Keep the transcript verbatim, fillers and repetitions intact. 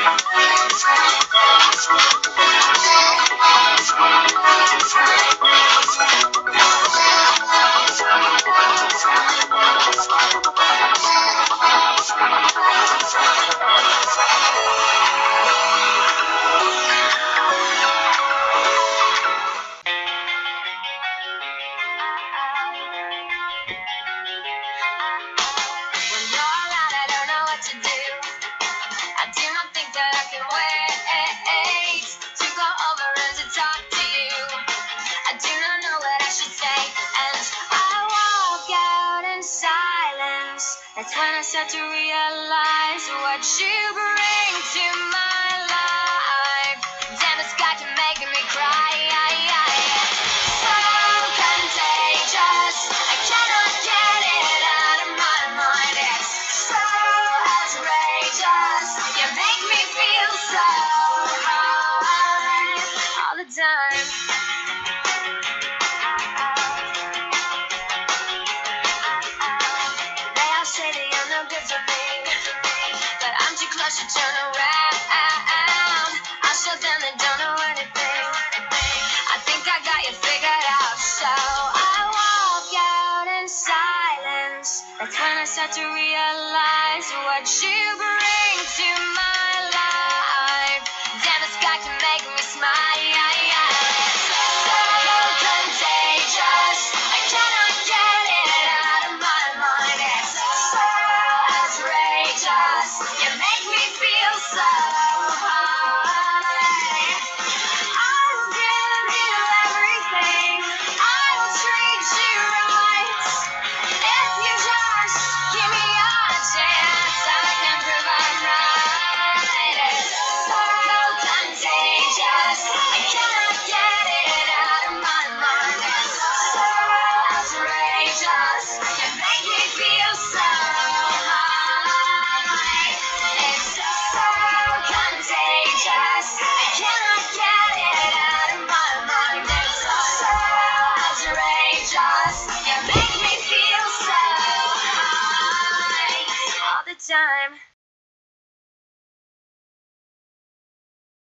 That's when I start to realize what you bring to my life. Damn, this guy can make me cry. So contagious, I cannot get it out of my mind. It's so outrageous, you make me feel so high all the time. Say that you're no good for me, but I'm too close to turn around. I'll show them that don't know anything. I think I got you figured out, so I walk out in silence. That's when I start to realize what you bring.